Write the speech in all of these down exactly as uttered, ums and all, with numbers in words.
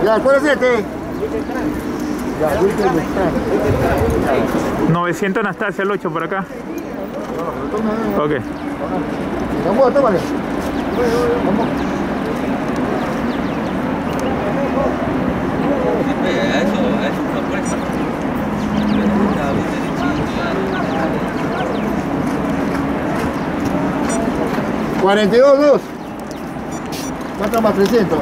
Ya, ¿cuál es este? Ya, novecientos Anastasia, el ocho por acá. Ok. Vamos, tómale. Vamos. cuarenta y dos, dos. ¿Cuánto más? trescientos.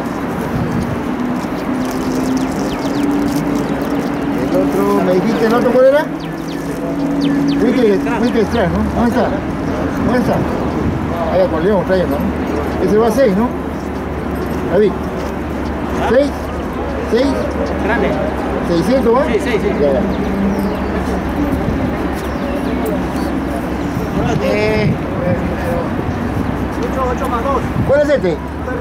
El otro, ¿me dijiste el otro cuál era? Wiki Extra, ¿no? ¿Dónde está? ¿Dónde está? Allá con León trayendo, ¿no? Ese va a seis, ¿no? David. ¿seis? ¿seis? Grande. ¿seiscientos va? Sí, sí, sí. Ya, ya. Eh, ocho, ocho más dos. ¿Cuál es este?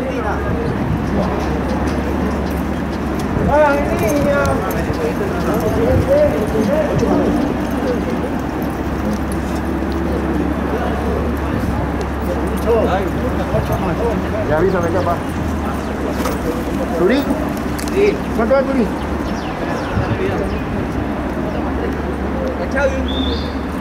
¡Ay, niña! Ya avísame, capa. ¿Turín? Sí. ¿Cuánto va el Turín? Chao.